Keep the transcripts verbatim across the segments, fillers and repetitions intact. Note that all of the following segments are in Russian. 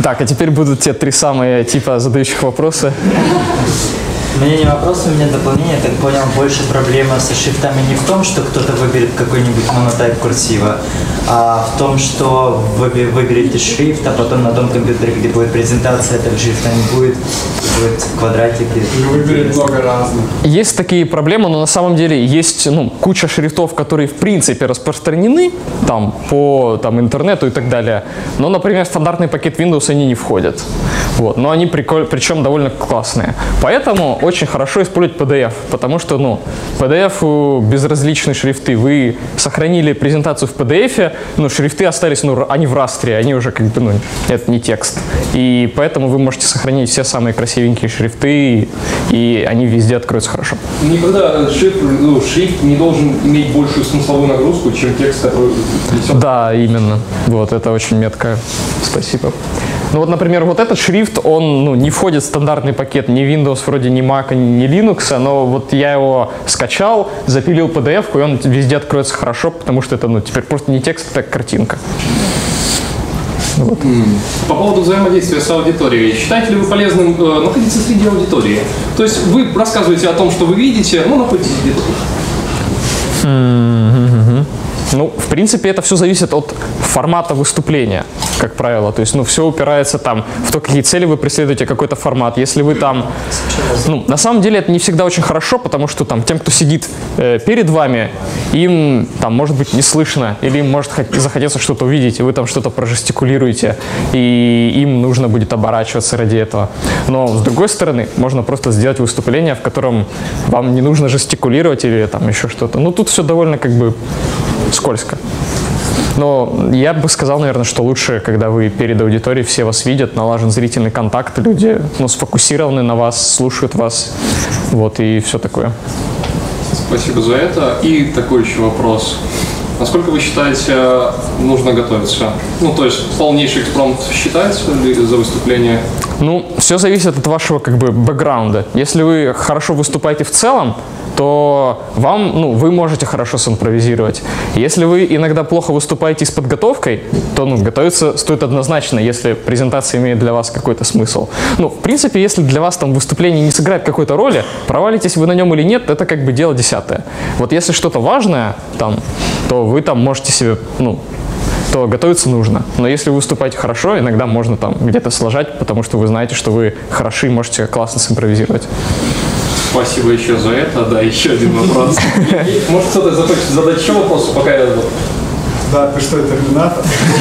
Так, а теперь будут те три самые типа задающих вопросы. У меня не вопрос, у меня дополнение. Я так понял, больше проблема со шрифтами не в том, что кто-то выберет какой-нибудь монотайп курсива, а в том, что вы выберете шрифт, а потом на том компьютере, где будет презентация, этого шрифта не будет, будет квадратики. Выберет много разных. Есть такие проблемы, но на самом деле есть ну, куча шрифтов, которые в принципе распространены там, по там, интернету и так далее. Но, например, в стандартный пакет Windows они не входят. Вот. Но они приколь... причем довольно классные. Поэтому очень хорошо использовать пи ди эф, потому что ну, пи ди эф безразличные шрифты. Вы сохранили презентацию в пи ди эф, но шрифты остались, ну, они в растре, они уже как бы, ну, это не текст. И поэтому вы можете сохранить все самые красивенькие шрифты, и они везде откроются хорошо. Никогда шрифт, ну, шрифт не должен иметь большую смысловую нагрузку, чем текст, который несет. Да, именно. Вот, это очень метко. Спасибо. Ну вот, например, вот этот шрифт, он ну, не входит в стандартный пакет ни Windows, вроде ни Mac, ни Linux, но вот я его скачал, запилил пи ди эф, и он везде откроется хорошо, потому что это ну, теперь просто не текст, это картинка. Вот. По поводу взаимодействия с аудиторией. Считаете ли вы полезным э, находиться среди аудитории? То есть вы рассказываете о том, что вы видите, но находитесь где-то. Mm-hmm. Ну, в принципе, это все зависит от формата выступления, как правило. То есть, ну, все упирается там в то, какие цели вы преследуете, какой-то формат. Если вы там... Ну, на самом деле, это не всегда очень хорошо, потому что там тем, кто сидит э, перед вами, им там, может быть, не слышно, или им может захотеться что-то увидеть, и вы там что-то прожестикулируете, и им нужно будет оборачиваться ради этого. Но, с другой стороны, можно просто сделать выступление, в котором вам не нужно жестикулировать или там еще что-то. Ну, тут все довольно как бы... скользко. Но я бы сказал, наверное, что лучше, когда вы перед аудиторией, все вас видят, налажен зрительный контакт, люди ну, сфокусированы на вас, слушают вас, вот, и все такое. Спасибо за это. И такой еще вопрос. Насколько вы считаете, нужно готовиться? Ну, то есть полнейший экспромт считать ли за выступление? Ну, все зависит от вашего как бы бэкграунда. Если вы хорошо выступаете в целом, то вам, ну, вы можете хорошо симпровизировать. Если вы иногда плохо выступаете с подготовкой, то, ну, готовиться стоит однозначно, если презентация имеет для вас какой-то смысл. Ну, в принципе, если для вас там выступление не сыграет какой-то роли, провалитесь вы на нем или нет, это как бы дело десятое. Вот если что-то важное, там, то вы там можете себе, ну, то готовиться нужно. Но если вы выступаете хорошо, иногда можно там где-то сложать, потому что вы знаете, что вы хороши и можете классно симпровизировать. Спасибо еще за это. Да, еще один вопрос. Может, кто-то захочет задать еще вопрос, пока я... Да, ты что, терминатор?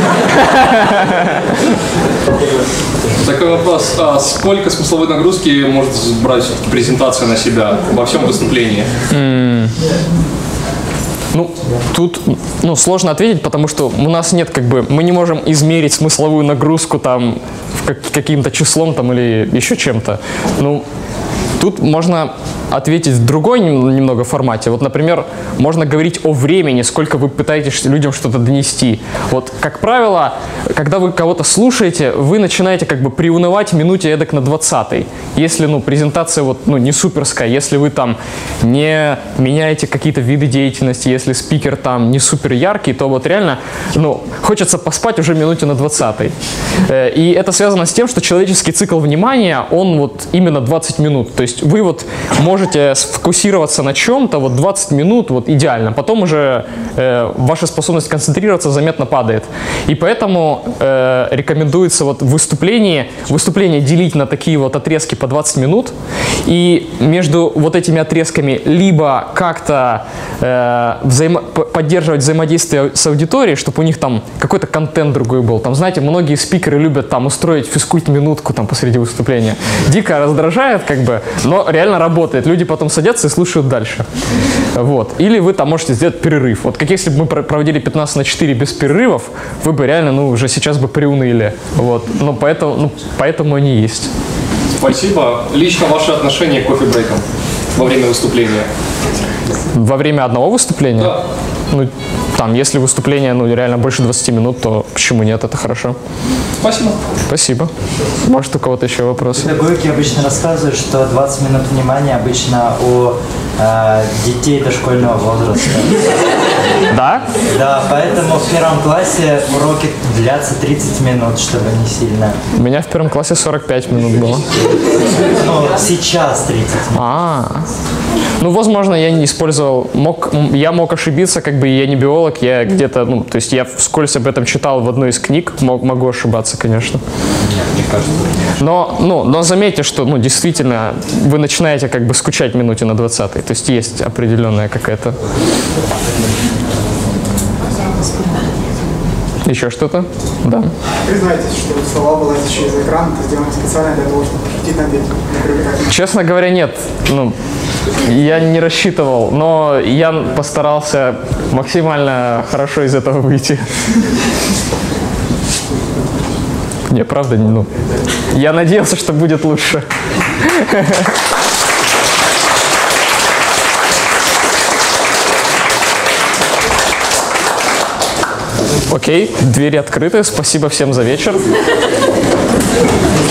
Такой вопрос. А сколько смысловой нагрузки может брать презентация на себя во всем выступлении? Mm. Ну, тут ну, сложно ответить, потому что у нас нет, как бы, мы не можем измерить смысловую нагрузку там как, каким-то числом там или еще чем-то. Ну, тут можно ответить в другой немного формате. Вот, например, можно говорить о времени, сколько вы пытаетесь людям что-то донести. Вот, как правило, когда вы кого-то слушаете, вы начинаете как бы приунывать в минуте эдак на двадцатой. Если, ну, презентация вот, ну, не суперская, если вы там не меняете какие-то виды деятельности, если спикер там не супер яркий, то вот реально, ну, хочется поспать уже в минуте на двадцатой. И это связано с тем, что человеческий цикл внимания, он вот именно двадцать минут. То есть вы вот можете сфокусироваться на чем-то, вот двадцать минут, вот идеально. Потом уже э, ваша способность концентрироваться заметно падает. И поэтому э, рекомендуется вот выступление, выступление делить на такие вот отрезки по двадцать минут. И между вот этими отрезками либо как-то э, взаимо поддерживать взаимодействие с аудиторией, чтобы у них там какой-то контент другой был. Там, знаете, многие спикеры любят там устроить физкульт-минутку там посреди выступления. Дико раздражает, как бы, но реально работает. Люди потом садятся и слушают дальше. Вот. Или вы там можете сделать перерыв. Вот как если бы мы проводили пятнадцать на четыре без перерывов, вы бы реально, ну, уже сейчас бы приуныли. Вот. Но поэтому, ну, поэтому они есть. Спасибо. Лично ваше отношение к кофе-брейкам во время выступления? Во время одного выступления? Да. Ну, там, если выступление, ну, реально больше двадцати минут, то почему нет, это хорошо. Спасибо. Спасибо. Может, у кого-то еще вопросы? Педагоги обычно рассказывают, что двадцать минут внимания обычно у э, детей дошкольного возраста. Да? Да, поэтому в первом классе уроки длятся тридцать минут, чтобы не сильно. У меня в первом классе сорок пять минут было. Ну, сейчас тридцать минут. А, ну, возможно, я не использовал, мог, я мог ошибиться, как бы я не биолог, я где-то, ну, то есть я вскользь об этом читал в одной из книг, мог, могу ошибаться, конечно. Мне кажется. Но, ну, но заметьте, что, ну, действительно, вы начинаете как бы скучать минуте на двадцатой, то есть есть определенная какая-то... Еще что-то? Да. Признайтесь, что слова вылазящие из экрана, это сделано специально для того, чтобы пошутить над этим. Честно говоря, нет. Ну, я не рассчитывал, но я постарался максимально хорошо из этого выйти. Не, правда, не, ну, я надеялся, что будет лучше. Окей, двери открыты. Спасибо всем за вечер.